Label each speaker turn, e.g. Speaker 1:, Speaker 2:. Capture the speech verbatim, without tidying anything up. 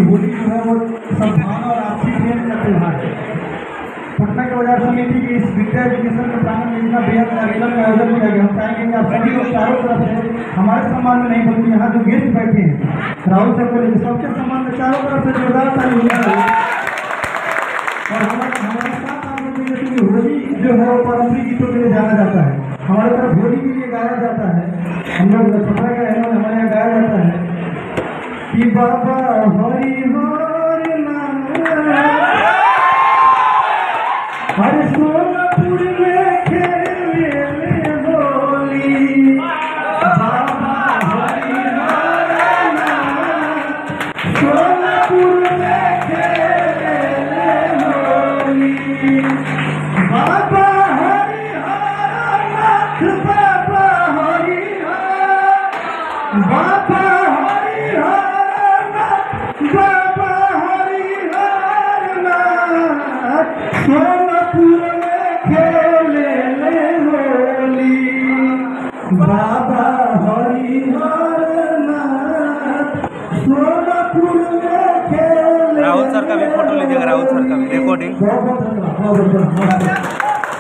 Speaker 1: कि होली जो है वो सद्भावना और आपसी प्रेम का त्यौहार है। पटना के बाजार समिति की इस विद्या एजुकेशन के प्रांगण में इतना बेहद कार्यक्रम का आयोजन किया गया। हम चाहेंगे कि आप सभी लोग चारों तरफ से हमारे सम्मान में नहीं बल्कि यहाँ जो गेस्ट बैठे हैं राहुल सर को लेकर सबके सम्मान में चारों तरफ से जोरदार ताली होना चाहिए। और हमारे हमारे साथ आप लोग जैसे कि होली जो है वो पारंपरिक गीतों के लिए जाना जाता है। हमारे तरफ होली के लिए गाया जाता है। हम लोग छपरा के रहने वाले हमारे यहाँ गाया जाता है कि बाबा हरि हर नाम हर सोनपुर में खेले होली बाबा हरि हर नाम सोनपुर में खेले होली बाबा हरि हर नाथ बाबा हरि हर बाबा हरि हर नाथ बाबा हरि हर नाथ सोनपुर में खेले होली बाबा हरि हर नाथ सोनपुर में खेले।
Speaker 2: राहुल सर का भी फोटो लीजिएगा, राहुल सर का भी रिकॉर्डिंग।
Speaker 1: बहुत बहुत धन्यवाद।